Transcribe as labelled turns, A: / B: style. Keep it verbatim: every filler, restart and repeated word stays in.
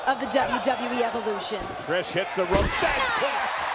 A: of the W W E Evolution.
B: Trish hits the ropes. Nice.